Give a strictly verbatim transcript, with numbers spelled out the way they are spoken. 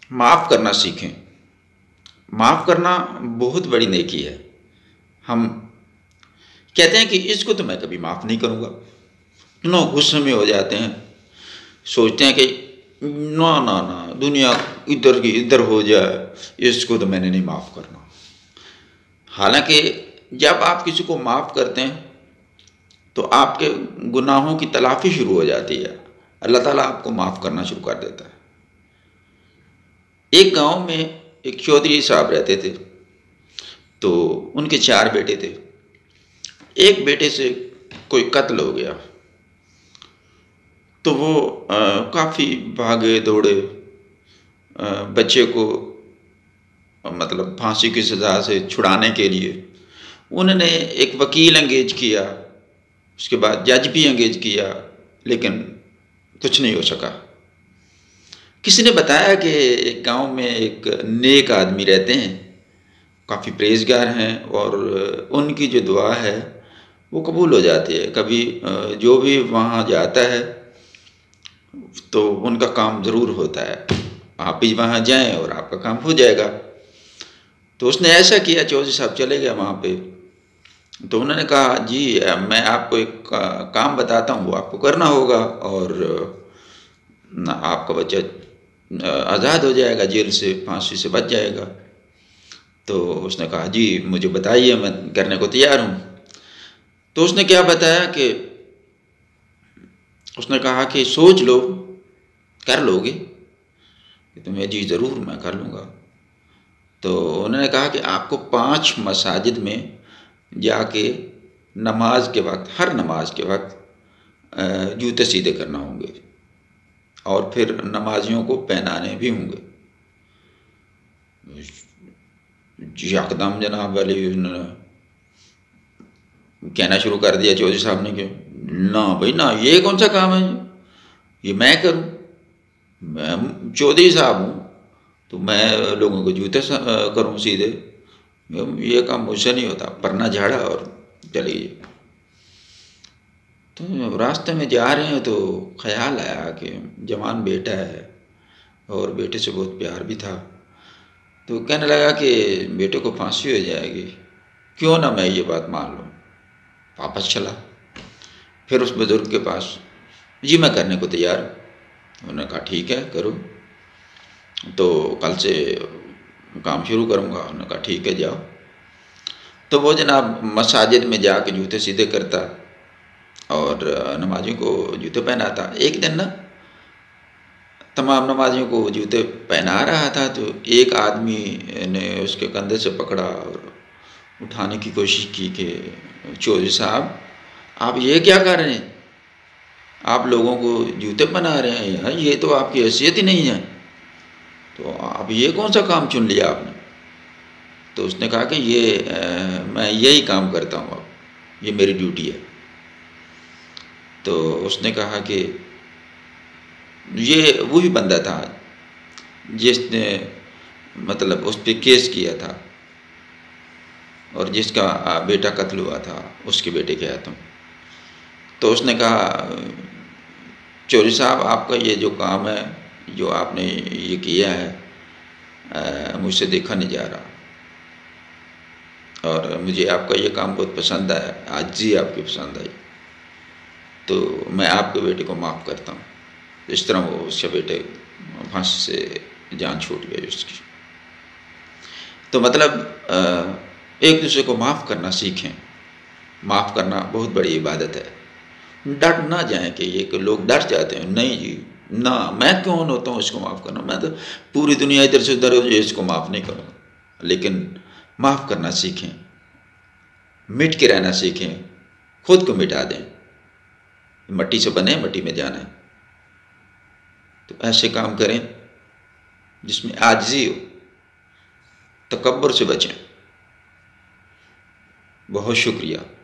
معاف کرنا سیکھیں۔ معاف کرنا بہت بڑی نیکی ہے۔ ہم کہتے ہیں کہ اس کو تو میں کبھی معاف نہیں کروں گا، نو غصے میں ہو جاتے ہیں، سوچتے ہیں کہ نہ نہ نہ دنیا ادھر کی ادھر ہو جائے، اس کو تو میں نے نہیں معاف کرنا۔ حالانکہ جب آپ کسی کو معاف کرتے ہیں تو آپ کے گناہوں کی تلافی شروع ہو جاتی ہے، اللہ تعالیٰ آپ کو معاف کرنا شروع کر دیتا ہے۔ ایک گاؤں میں ایک چودھری صاحب رہتے تھے، تو ان کے چار بیٹے تھے۔ ایک بیٹے سے کوئی قتل ہو گیا تو وہ کافی بھاگے دوڑے بچے کو مطلب پھانسی کی سزا سے چھڑانے کے لیے۔ انہوں نے ایک وکیل انگیج کیا، اس کے بعد جج بھی انگیج کیا، لیکن کچھ نہیں ہو سکا۔ کسی نے بتایا کہ ایک گاؤں میں ایک نیک آدمی رہتے ہیں، کافی پرہیزگار ہیں، اور ان کی جو دعا ہے وہ قبول ہو جاتی ہے۔ کبھی جو بھی وہاں جاتا ہے تو ان کا کام ضرور ہوتا ہے، آپ بھی وہاں جائیں اور آپ کا کام ہو جائے گا۔ تو اس نے ایسا کیا، چودھری صاحب چلے گئے وہاں پہ، تو انہوں نے کہا جی میں آپ کو ایک کام بتاتا ہوں، وہ آپ کو کرنا ہوگا اور آپ کا بچہ آزاد ہو جائے گا، جیل سے پھانسی سے بچ جائے گا۔ تو اس نے کہا جی مجھے بتائیے، میں کرنے کو تیار ہوں۔ تو اس نے کیا بتایا کہ اس نے کہا کہ سوچ لو، کر لو گے؟ تو میں جی ضرور میں کر لوں گا۔ تو انہوں نے کہا کہ آپ کو پانچ مساجد میں جا کے نماز کے وقت، ہر نماز کے وقت جوتے سیدھے کرنا ہوں گے، اور پھر نمازیوں کو پہنانے بھی ہوں گے۔ یکدم جناب علی انہوں نے کہنا شروع کر دیا چودھری صاحب نے کہ نہ بھائی نہ، یہ کون سا کام ہے، یہ میں کروں؟ میں چودھری صاحب ہوں تو میں لوگوں کو جوتے کروں سیدھے، یہ کام مجھ سے نہیں ہوتا۔ پرنا جھاڑا اور چلے گئے۔ تو راستے میں جا رہے ہیں تو خیال آیا کہ جوان بیٹا ہے اور بیٹے سے بہت پیار بھی تھا، تو کہنے لگا کہ بیٹے کو پھانسی ہو جائے گی، کیوں نہ میں یہ بات مان لوں۔ واپس چلا، پھر اس بزرگ کے پاس، جی میں کرنے کو تیار ہوں۔ انہوں نے کہا ٹھیک ہے کرو، تو کل سے کام شروع کروں گا۔ انہوں نے کہا ٹھیک ہے جاؤ۔ تو وہ جناب مساجد میں جا کے جوتے سیدھے کرتا اور نمازیوں کو جوتے پہناتا۔ ایک دن نا تمام نمازیوں کو جوتے پہنا رہا تھا تو ایک آدمی نے اس کے کندھے سے پکڑا اور اٹھانے کی کوشش کی کہ چودھری صاحب آپ یہ کیا کر رہے ہیں، آپ لوگوں کو جوتے پہنا رہے ہیں، یہ تو آپ کی حیثیت ہی نہیں ہے، تو آپ یہ کون سا کام چن لیا آپ نے؟ تو اس نے کہا کہ یہ میں یہی کام کرتا ہوں، اب یہ میری ڈیوٹی ہے۔ تو اس نے کہا کہ یہ وہی بندہ تھا جس نے مطلب اس پہ کیس کیا تھا اور جس کا بیٹا قتل ہوا تھا، اس کے بیٹے کے ہاتھوں۔ تو اس نے کہا چودھری صاحب آپ کا یہ جو کام ہے، جو آپ نے یہ کیا ہے، مجھ سے دیکھا نہیں جا رہا، اور مجھے آپ کا یہ کام بہت پسند آیا، عاجزی آپ کی پسند آئی، تو میں آپ کے بیٹے کو معاف کرتا ہوں۔ اس طرح وہ اس کے بیٹے پھانسی سے جان چھوٹ گئی اس کی۔ تو مطلب ایک دوسرے کو معاف کرنا سیکھیں۔ معاف کرنا بہت بڑی عبادت ہے۔ ڈر نہ جائیں کہ یہ کہ لوگ ڈر جاتے ہیں، نہیں جی نہ، میں کون ہوتا ہوں اس کو معاف کرنا، میں تو پوری دنیا ادھر سے ادھر ہو جائے اس کو معاف نہیں کروں گا۔ لیکن معاف کرنا سیکھیں، مٹ کے رہنا سیکھیں، خود کو مٹا دیں۔ مٹی سے بنے، مٹی میں جانا ہے، تو ایسے کام کریں جس میں عاجزی ہو، تکبر سے بچیں۔ بہت شکریہ۔